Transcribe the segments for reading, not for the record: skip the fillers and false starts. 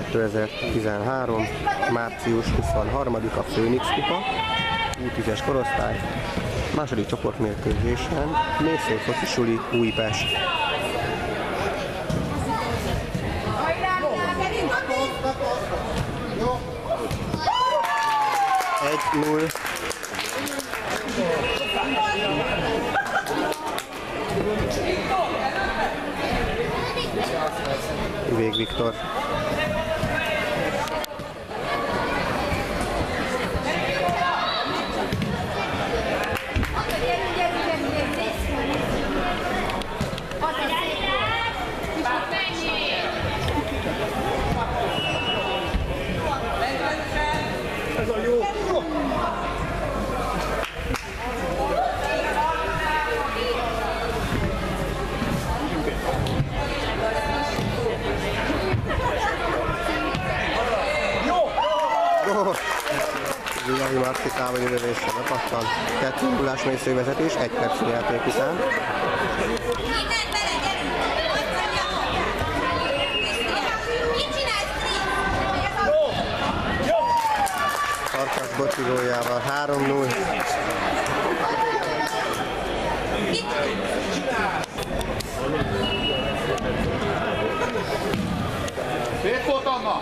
2013. március 23-a Főnix kupa, U10-es korosztály, második csoportmérkőzésen Mésző foci suli Újpest. Vég Viktor. Ez a jó! Vigyány Marci távoli lövésre bepattan. 2-0-ás Mésző vezetés, 1 perc játék után. Farkas Bocsi góljával 3-0. Miért volt Anna?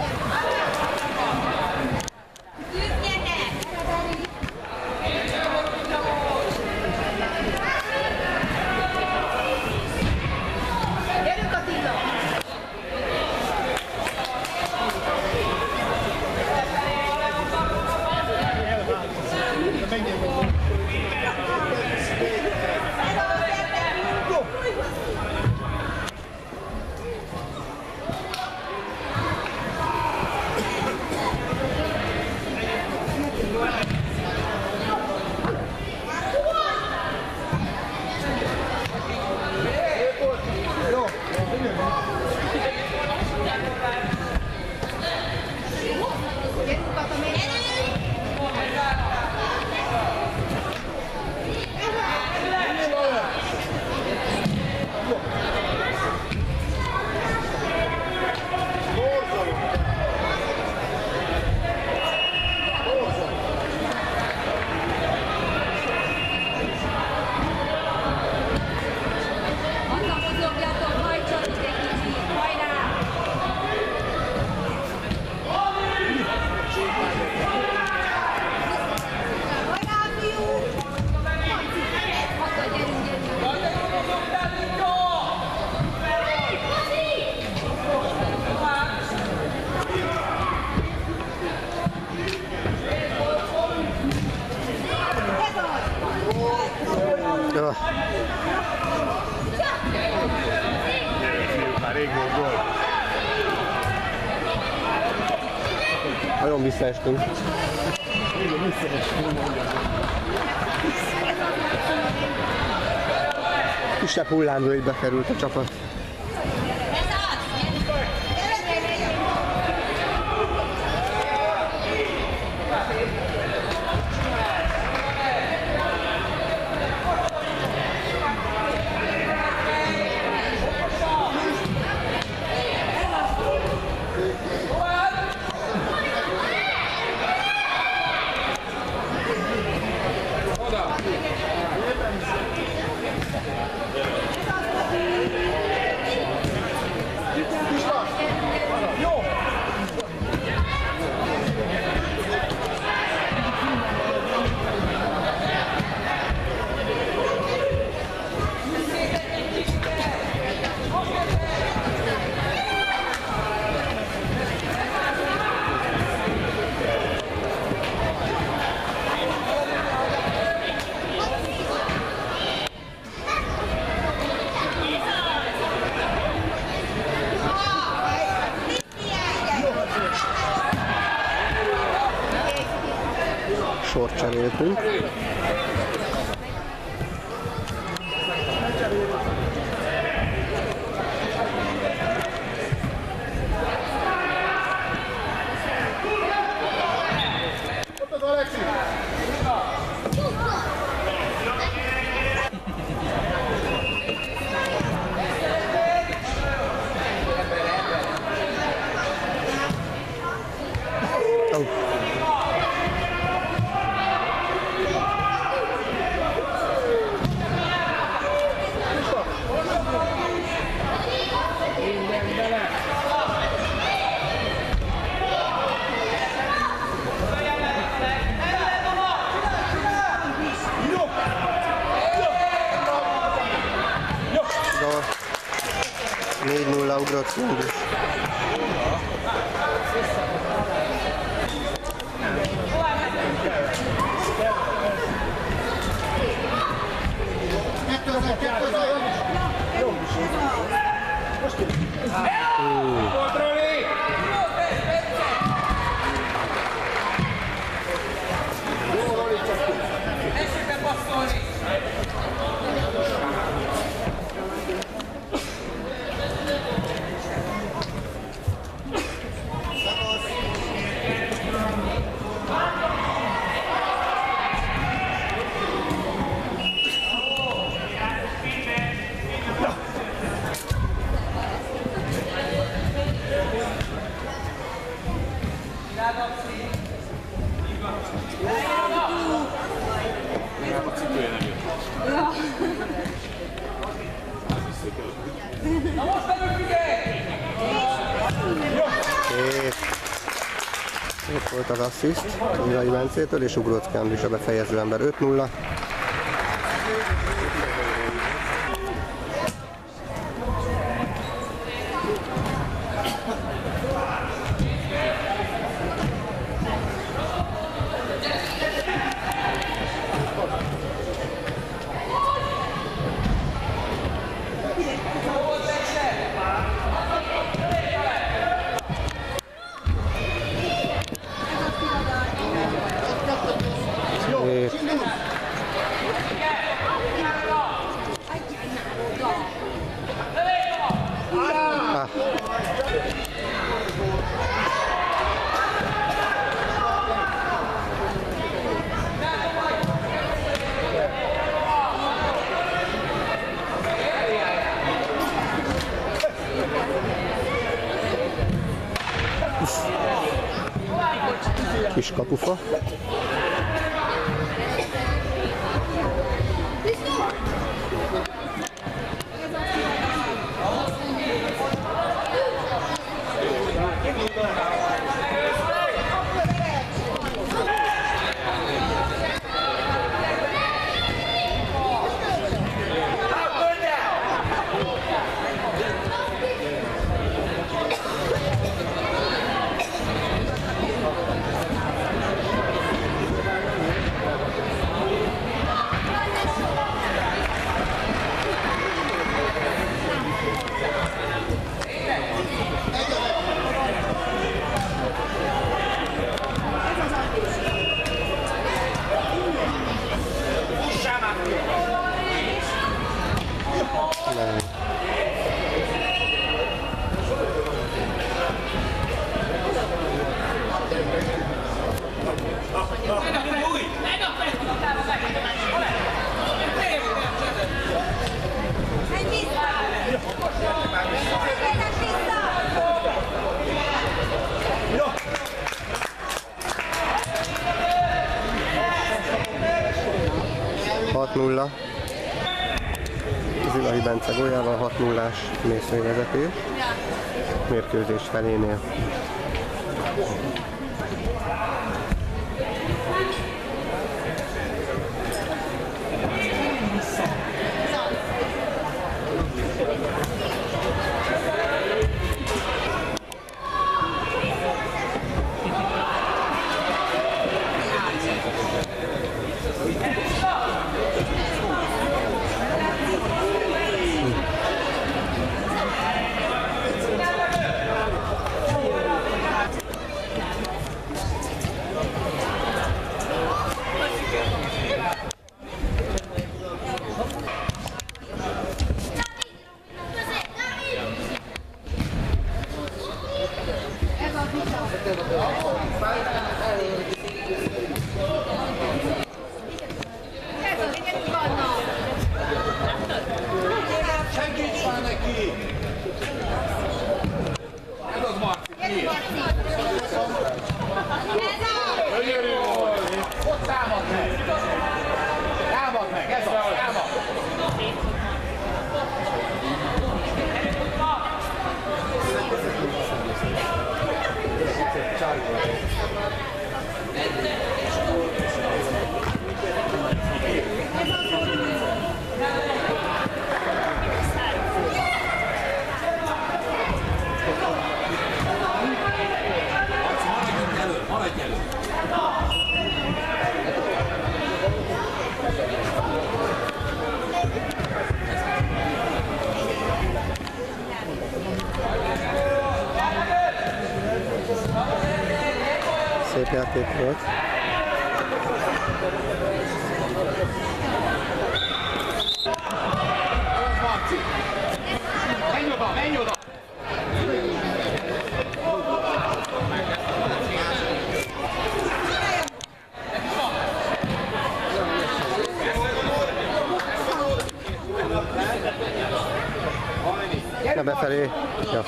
Már rég volt gól. Nagyon visszaestünk. Kisebb hullámvölgybe került a csapat. Sort cseréltünk. Ott az Alexi! 4-0 Ugrocki Andris. Szép volt az assziszt Zilai Bencétől, és Ugrocki Andris a befejező ember. 5-0. Kis kapufa. Zilai Bence góljával 6-0-ás mészővezetés mérkőzés felénél. szép játék volt. Menj oda, menj oda! Na befelé. Ja.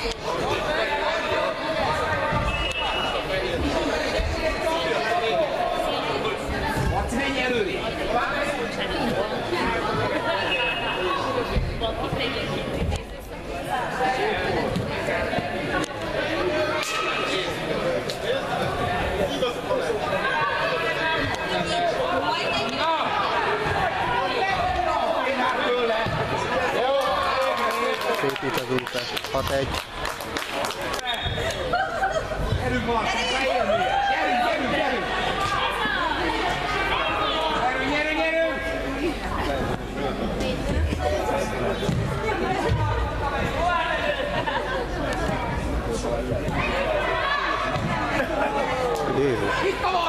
Laci, menj előre! Szépít az útás. 6-1. Gyerünk, Marci, leérni! Gyerünk, gyerünk, gyerünk! Gyerünk, gyerünk, gyerünk! Jézus. Itt van!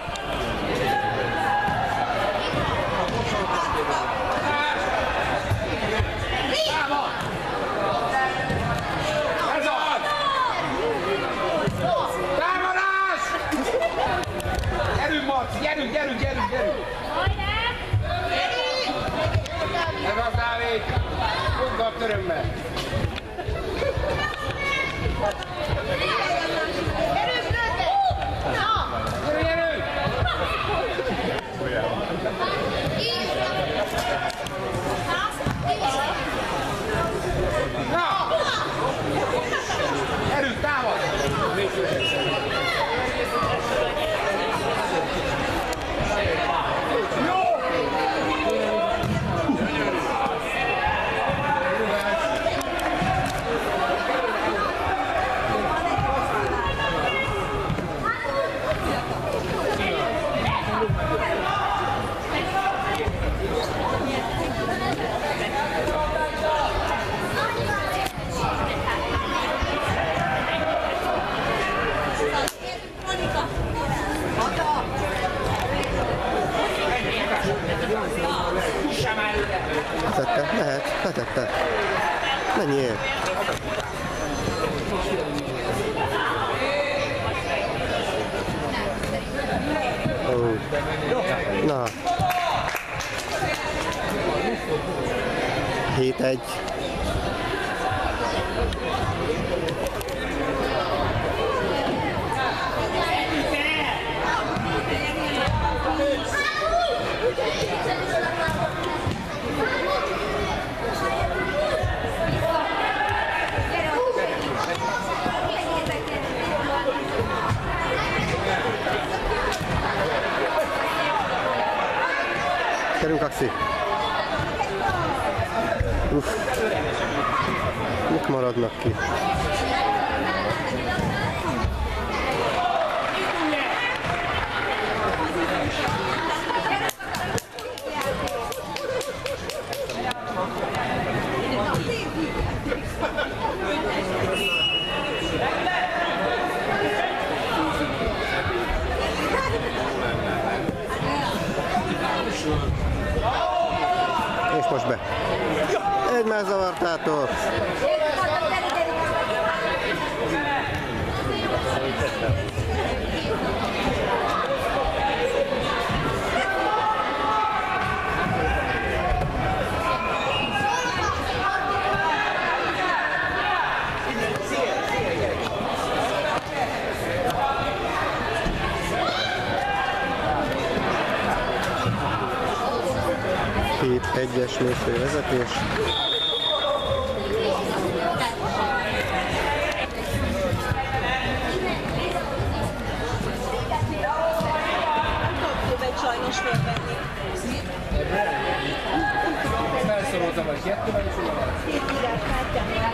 Ez az! Támadás! Gyerünk, Marci, gyerünk, gyerünk, gyerünk, gyerünk! Ez az, Dávid! Fogd a törömmel! Gyerünk, gyerünk! Na! Gyerünk, támad! Jó! Letette? Lehet, letette. Menjél. Oh. Na. 7-1. Gyerünk, Axi! Uff! Mik maradnak ki? És most be. Egymás zavartátok. Két egyes mérföld vezetés. Sajnos fölvenni. Felszoroltam, hogy kettőben is olyan van. Szép kártyám.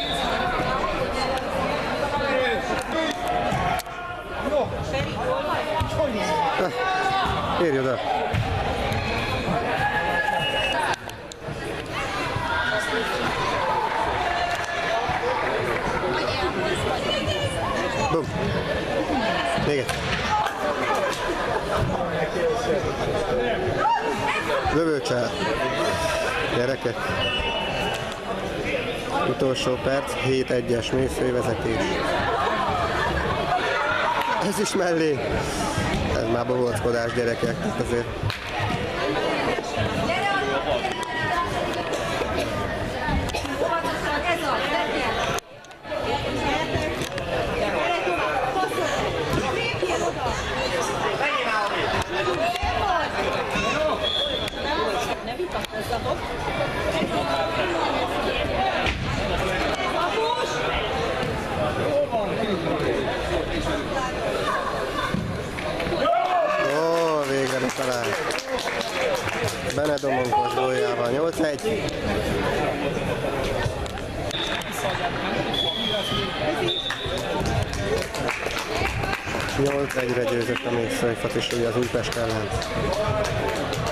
Jó! Feri, hol vagy? Bum. Még egyszer. Lövőcsel. Gyerekek. Utolsó perc, 7-1-es mélyszővezetés. Ez is mellé. Ez már bohóckodás, gyerekek. Azért. Ne vitatkozzatok. Ó, végre talán. Benedomonkos góljával 8-1. Nyolc egyre győzött a Mészői Fatisúly az Újpest ellen.